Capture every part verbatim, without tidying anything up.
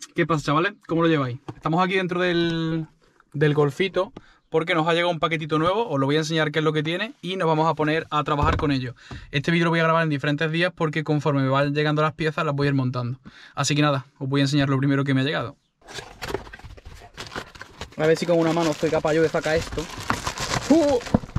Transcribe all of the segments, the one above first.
¿Qué pasa, chavales? ¿Cómo lo lleváis? Estamos aquí dentro del, del golfito porque nos ha llegado un paquetito nuevo. Os lo voy a enseñar qué es lo que tiene y nos vamos a poner a trabajar con ello. Este vídeo lo voy a grabar en diferentes días porque conforme me van llegando las piezas las voy a ir montando. Así que nada, os voy a enseñar lo primero que me ha llegado. A ver si con una mano estoy capaz yo de sacar esto. ¡Uh!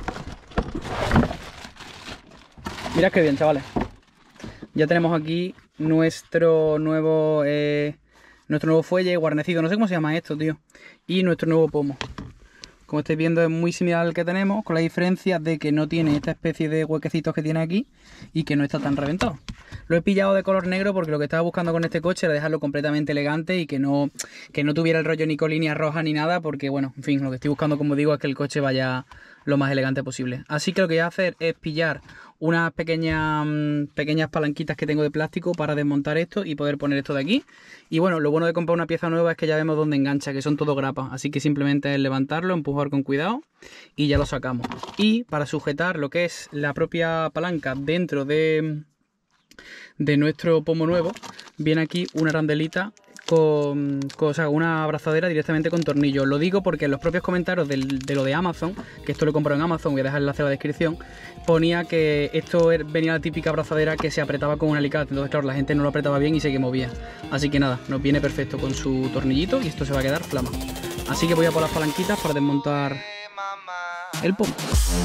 Mirad qué bien, chavales. Ya tenemos aquí nuestro nuevo eh, nuestro nuevo fuelle guarnecido, no sé cómo se llama esto, tío. Y nuestro nuevo pomo. Como estáis viendo es muy similar al que tenemos, con la diferencia de que no tiene esta especie de huequecitos que tiene aquí y que no está tan reventado. Lo he pillado de color negro porque lo que estaba buscando con este coche era dejarlo completamente elegante y que no, que no tuviera el rollo ni con líneas rojas ni nada, porque bueno, en fin, lo que estoy buscando, como digo, es que el coche vaya lo más elegante posible. Así que lo que voy a hacer es pillar unas pequeñas, pequeñas palanquitas que tengo de plástico para desmontar esto y poder poner esto de aquí. Y bueno, lo bueno de comprar una pieza nueva es que ya vemos dónde engancha, que son todo grapas, así que simplemente es levantarlo, empujar con cuidado y ya lo sacamos. Y para sujetar lo que es la propia palanca dentro de, de nuestro pomo nuevo, viene aquí una arandelita con, con o sea, una abrazadera directamente con tornillo. Lo digo porque en los propios comentarios del, de lo de Amazon, que esto lo compro en Amazon, voy a dejar el enlace en la descripción, ponía que esto venía la típica abrazadera que se apretaba con un alicate. Entonces claro, la gente no lo apretaba bien y se que movía. Así que nada, nos viene perfecto con su tornillito y esto se va a quedar flama. Así que voy a por las palanquitas para desmontar el pomo.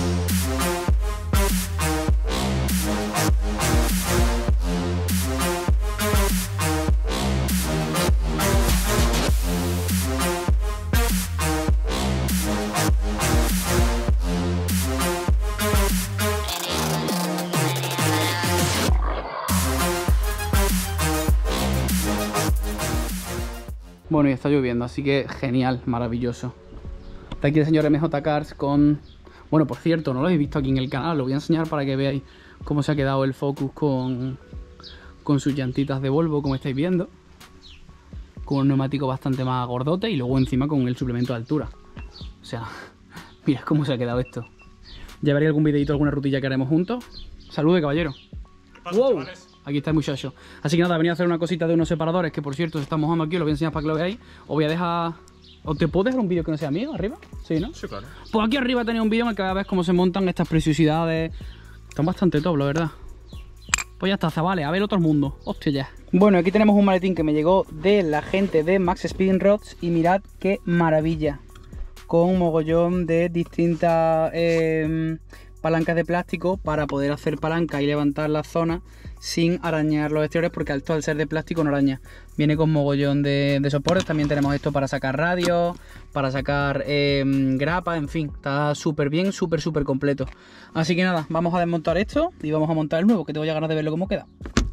Bueno, y está lloviendo, así que genial, maravilloso. Está aquí el señor M J Cars con... Bueno, por cierto, no lo habéis visto aquí en el canal, lo voy a enseñar para que veáis cómo se ha quedado el Focus con, con sus llantitas de Volvo, como estáis viendo. Con un neumático bastante más gordote y luego encima con el suplemento de altura. O sea, mirad cómo se ha quedado esto. Ya veréis algún videito, alguna rutilla que haremos juntos. Salude, caballero. ¿Qué pasa, ¡Wow! chavales? Aquí está el muchacho. Así que nada, venía a hacer una cosita de unos separadores que por cierto se están mojando aquí, os lo voy a enseñar para que lo veáis. Os voy a dejar... ¿O te puedo dejar un vídeo que no sea mío arriba? Sí, ¿no? Sí, claro. Pues aquí arriba tenéis un vídeo en el que veis cómo se montan estas preciosidades. Están bastante top, la verdad. Pues ya está, chavales, a ver otro mundo. Hostia ya. Bueno, aquí tenemos un maletín que me llegó de la gente de Max Speeding Rods y mirad qué maravilla. Con un mogollón de distintas eh, palancas de plástico para poder hacer palanca y levantar la zona sin arañar los exteriores, porque esto al ser de plástico no araña. Viene con mogollón de, de soportes. También tenemos esto para sacar radios, para sacar eh, grapa, en fin, está súper bien, súper súper completo. Así que nada, vamos a desmontar esto y vamos a montar el nuevo, que tengo ya ganas de verlo cómo queda.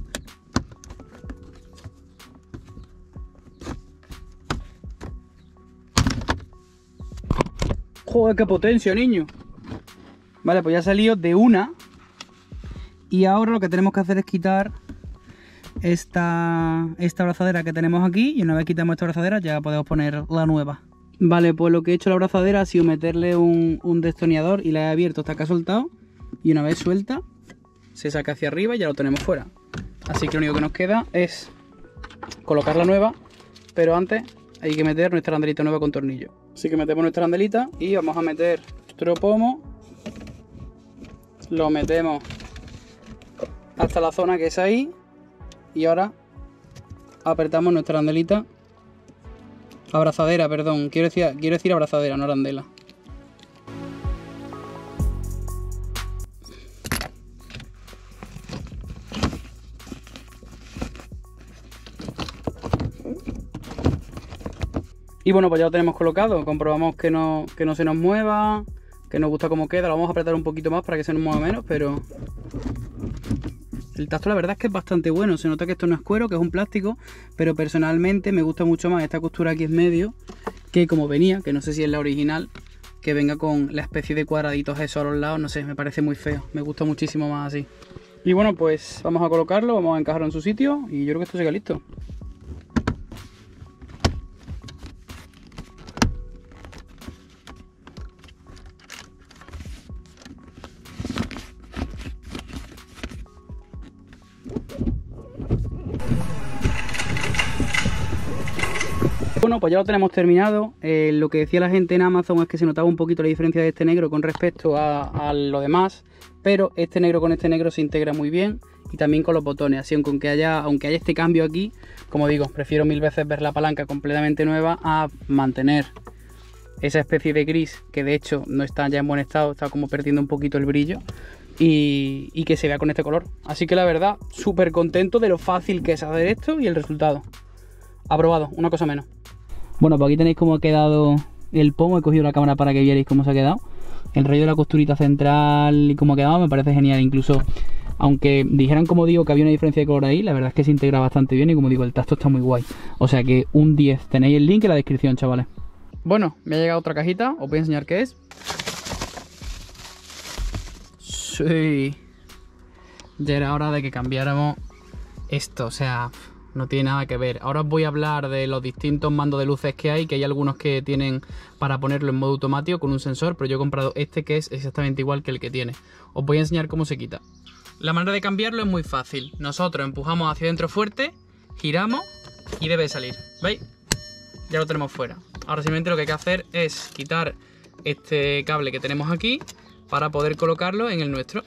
Joder, qué potencia, niño. Vale, pues ya ha salido de una. Y ahora lo que tenemos que hacer es quitar esta, esta abrazadera que tenemos aquí. Y una vez quitamos esta abrazadera ya podemos poner la nueva. Vale, pues lo que he hecho a la abrazadera ha sido meterle un, un destornillador y la he abierto hasta que ha soltado. Y una vez suelta, se saca hacia arriba y ya lo tenemos fuera. Así que lo único que nos queda es colocar la nueva. Pero antes hay que meter nuestra arandelita nueva con tornillo. Así que metemos nuestra arandelita y vamos a meter nuestro pomo. Lo metemos hasta la zona que es ahí y ahora apretamos nuestra arandelita, abrazadera, perdón, quiero decir, quiero decir abrazadera, no arandela. Y bueno, pues ya lo tenemos colocado, comprobamos que no, que no se nos mueva, que nos gusta cómo queda. Lo vamos a apretar un poquito más para que se nos mueva menos, pero el tacto la verdad es que es bastante bueno. Se nota que esto no es cuero, que es un plástico, pero personalmente me gusta mucho más esta costura aquí en medio, que como venía, que no sé si es la original, que venga con la especie de cuadraditos esos a los lados. No sé, me parece muy feo, me gusta muchísimo más así. Y bueno, pues vamos a colocarlo, vamos a encajarlo en su sitio y yo creo que esto llega listo. Bueno, pues ya lo tenemos terminado. Eh, lo que decía la gente en Amazon es que se notaba un poquito la diferencia de este negro con respecto a, a lo demás, pero este negro con este negro se integra muy bien y también con los botones, así aunque haya, aunque haya este cambio aquí, como digo, prefiero mil veces ver la palanca completamente nueva a mantener esa especie de gris que de hecho no está ya en buen estado, está como perdiendo un poquito el brillo y, y que se vea con este color. Así que la verdad, súper contento de lo fácil que es hacer esto y el resultado. Aprobado, una cosa menos. Bueno, pues aquí tenéis cómo ha quedado el pomo. He cogido la cámara para que vierais cómo se ha quedado. El rollo de la costurita central y cómo ha quedado me parece genial. Incluso, aunque dijeran, como digo, que había una diferencia de color ahí, la verdad es que se integra bastante bien y como digo, el tacto está muy guay. O sea que un diez. Tenéis el link en la descripción, chavales. Bueno, me ha llegado otra cajita. Os voy a enseñar qué es. Sí. Ya era hora de que cambiáramos esto, o sea... no tiene nada que ver. Ahora os voy a hablar de los distintos mandos de luces que hay, que hay algunos que tienen para ponerlo en modo automático con un sensor, pero yo he comprado este que es exactamente igual que el que tiene. Os voy a enseñar cómo se quita. La manera de cambiarlo es muy fácil. Nosotros empujamos hacia adentro fuerte, giramos y debe salir. ¿Veis? Ya lo tenemos fuera. Ahora simplemente lo que hay que hacer es quitar este cable que tenemos aquí para poder colocarlo en el nuestro.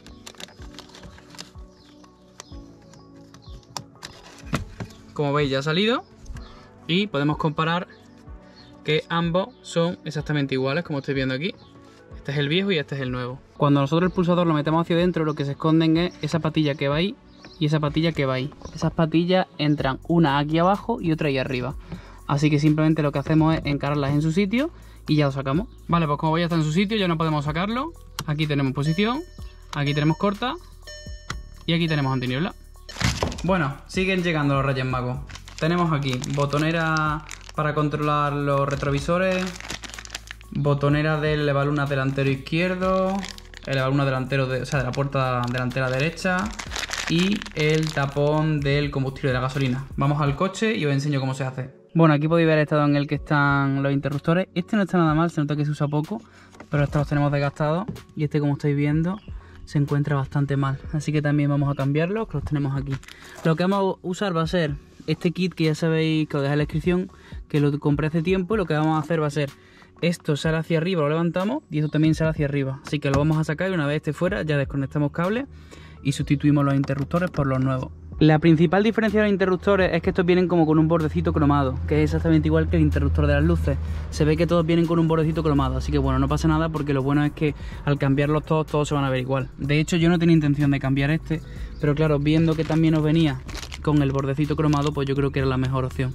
Como veis ya ha salido y podemos comparar que ambos son exactamente iguales, como estáis viendo aquí. Este es el viejo y este es el nuevo. Cuando nosotros el pulsador lo metemos hacia adentro, lo que se esconden es esa patilla que va ahí y esa patilla que va ahí. Esas patillas entran una aquí abajo y otra ahí arriba. Así que simplemente lo que hacemos es encararlas en su sitio y ya lo sacamos. Vale, pues como veis ya está en su sitio, ya no podemos sacarlo. Aquí tenemos posición, aquí tenemos corta y aquí tenemos antiniebla. Bueno, siguen llegando los Reyes Magos. Tenemos aquí botonera para controlar los retrovisores, botonera del elevalunas delantero izquierdo, el elevalunas delantero de, o sea, de la puerta delantera derecha y el tapón del combustible de la gasolina. Vamos al coche y os enseño cómo se hace. Bueno, aquí podéis ver el estado en el que están los interruptores. Este no está nada mal, se nota que se usa poco, pero estos los tenemos desgastados y este, como estáis viendo, se encuentra bastante mal, así que también vamos a cambiarlo, que los tenemos aquí. Lo que vamos a usar va a ser este kit que ya sabéis, que os dejé en la descripción, que lo compré hace tiempo, y lo que vamos a hacer va a ser esto sale hacia arriba, lo levantamos y esto también sale hacia arriba, así que lo vamos a sacar y una vez esté fuera ya desconectamos cables y sustituimos los interruptores por los nuevos. La principal diferencia de los interruptores es que estos vienen como con un bordecito cromado, que es exactamente igual que el interruptor de las luces. Se ve que todos vienen con un bordecito cromado, así que bueno, no pasa nada porque lo bueno es que al cambiarlos todos, todos se van a ver igual. De hecho, yo no tenía intención de cambiar este, pero claro, viendo que también nos venía con el bordecito cromado, pues yo creo que era la mejor opción.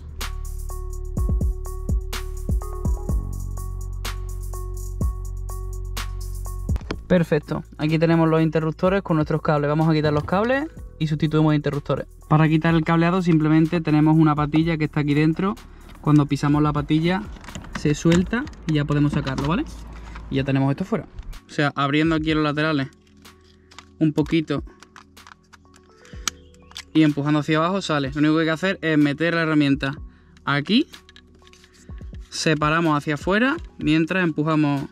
Perfecto, aquí tenemos los interruptores con nuestros cables. Vamos a quitar los cables y sustituimos interruptores. Para quitar el cableado simplemente tenemos una patilla que está aquí dentro. Cuando pisamos la patilla se suelta y ya podemos sacarlo, ¿vale? Y ya tenemos esto fuera. O sea, abriendo aquí los laterales un poquito y empujando hacia abajo sale. Lo único que hay que hacer es meter la herramienta aquí, separamos hacia afuera mientras empujamos.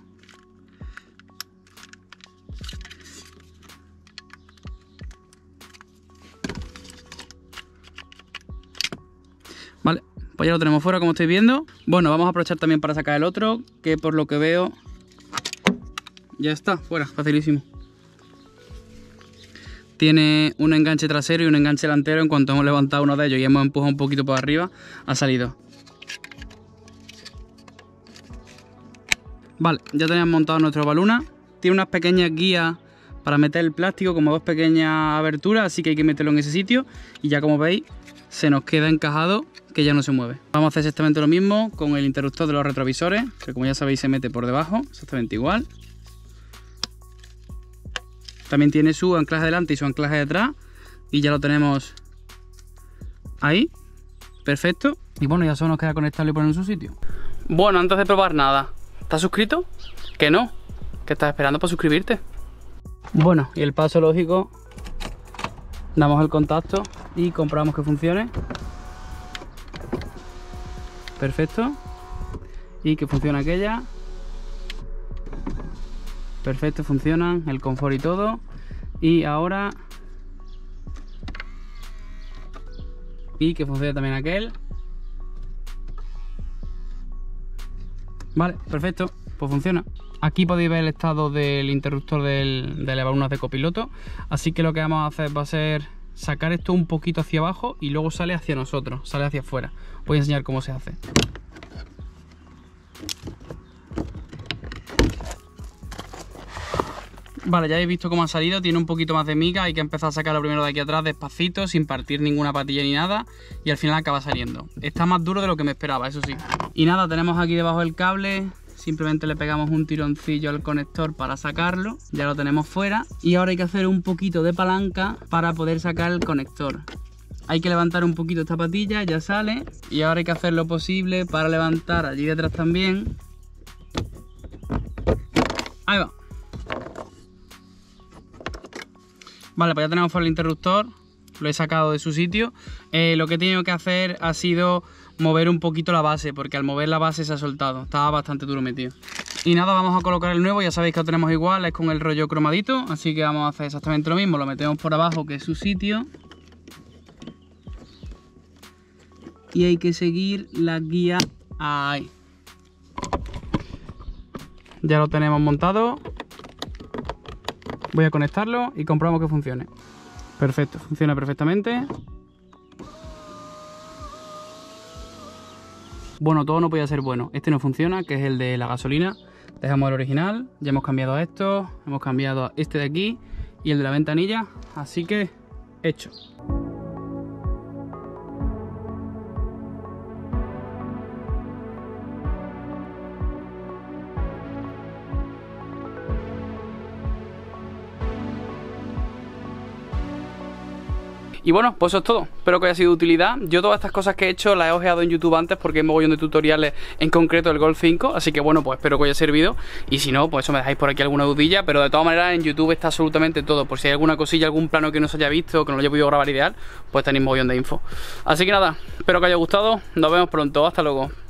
Vale, pues ya lo tenemos fuera, como estáis viendo. Bueno, vamos a aprovechar también para sacar el otro, que por lo que veo ya está fuera, facilísimo. Tiene un enganche trasero y un enganche delantero. En cuanto hemos levantado uno de ellos y hemos empujado un poquito por arriba, ha salido. Vale, ya tenemos montado nuestro baluna. Tiene unas pequeñas guías para meter el plástico, como dos pequeñas aberturas, así que hay que meterlo en ese sitio. Y ya como veis, se nos queda encajado, que ya no se mueve. Vamos a hacer exactamente lo mismo con el interruptor de los retrovisores, que como ya sabéis se mete por debajo, exactamente igual. También tiene su anclaje delante y su anclaje detrás, y ya lo tenemos ahí, perfecto. Y bueno, ya solo nos queda conectarlo y ponerlo en su sitio. Bueno, antes de probar nada, ¿estás suscrito? ¿Que no? ¿Qué estás esperando para suscribirte? Bueno, y el paso lógico, damos el contacto y comprobamos que funcione. Perfecto. Y que funciona aquella. Perfecto, funcionan, el confort y todo. Y ahora... y que funcione también aquel. Vale, perfecto, pues funciona. Aquí podéis ver el estado del interruptor del, de elevalunas de copiloto. Así que lo que vamos a hacer va a ser sacar esto un poquito hacia abajo y luego sale hacia nosotros, sale hacia afuera. Voy a enseñar cómo se hace. Vale, ya habéis visto cómo ha salido, tiene un poquito más de miga, hay que empezar a sacarlo primero de aquí atrás despacito, sin partir ninguna patilla ni nada, y al final acaba saliendo. Está más duro de lo que me esperaba, eso sí. Y nada, tenemos aquí debajo el cable, simplemente le pegamos un tironcillo al conector para sacarlo, ya lo tenemos fuera, y ahora hay que hacer un poquito de palanca para poder sacar el conector. Hay que levantar un poquito esta patilla, ya sale, y ahora hay que hacer lo posible para levantar allí detrás también. Ahí va. Vale, pues ya tenemos fuera el interruptor, lo he sacado de su sitio. Eh, lo que he tenido que hacer ha sido mover un poquito la base, porque al mover la base se ha soltado, estaba bastante duro metido. Y nada, vamos a colocar el nuevo, ya sabéis que lo tenemos igual, es con el rollo cromadito, así que vamos a hacer exactamente lo mismo, lo metemos por abajo, que es su sitio. Y hay que seguir la guía ahí. Ya lo tenemos montado. Voy a conectarlo y comprobamos que funcione. Perfecto, funciona perfectamente. Bueno, todo no podía ser bueno. Este no funciona, que es el de la gasolina. Dejamos el original, ya hemos cambiado a esto, hemos cambiado a este de aquí y el de la ventanilla, así que hecho. Y bueno, pues eso es todo, espero que haya sido de utilidad. Yo todas estas cosas que he hecho las he ojeado en YouTube antes porque hay mogollón de tutoriales, en concreto del Golf cinco. Así que bueno, pues espero que os haya servido. Y si no, pues eso, me dejáis por aquí alguna dudilla. Pero de todas maneras en YouTube está absolutamente todo. Por si hay alguna cosilla, algún plano que no se haya visto, que no lo haya podido grabar ideal, pues tenéis mogollón de info. Así que nada, espero que os haya gustado, nos vemos pronto, hasta luego.